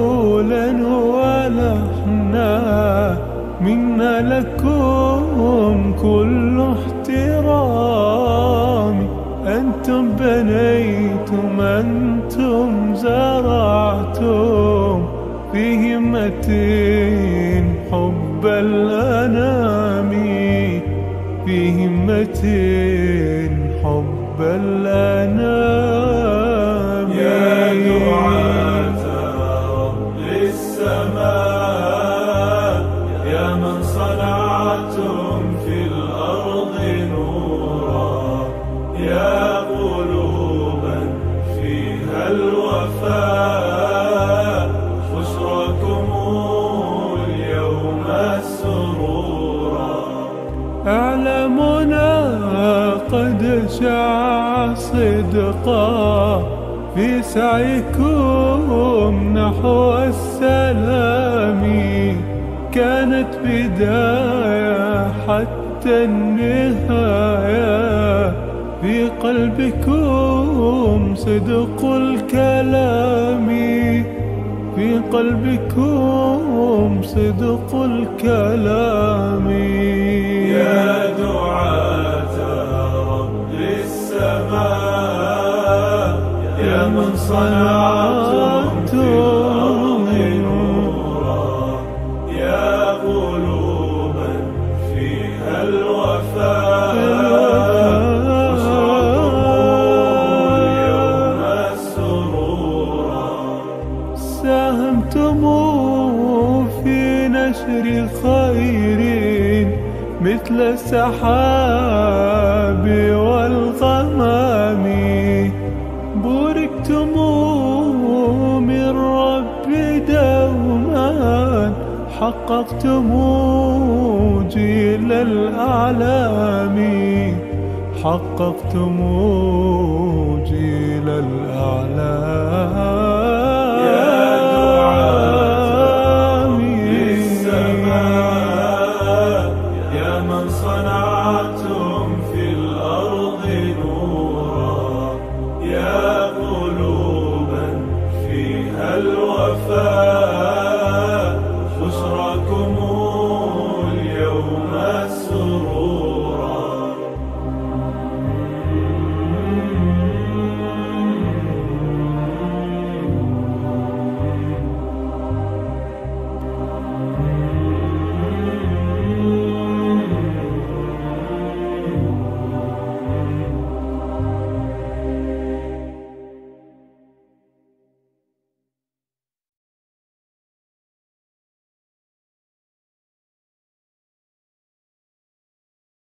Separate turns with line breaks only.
قولا ولحنا منا لكم كل احترام. أنتم بنيتم، أنتم زرعتم في همة حب الأنام، في همة حب الأنام.
يا دعاة رب السماء، يا من صنعتم في الأرض نورا، يا قلوبا فيها الوفاء، بشراكم اليوم السرورا.
أعلامنا قد شاع صدقا في سعيكم نحو السلام، كانت بداية حتى النهاية، في قلبكم صدق الكلام، في قلبكم صدق الكلام.
يا دعاة رب السماء، يا من صنعتم في الأرض نورا، يا قلوبا فيها الوفاء، بشراكم اليوم السرورا.
ساهمتم في نشر خير مثل السحاب والغمام، بوركتم من رب دوما، حققتم جيل الأعلام، حققتم جيل الأعلام.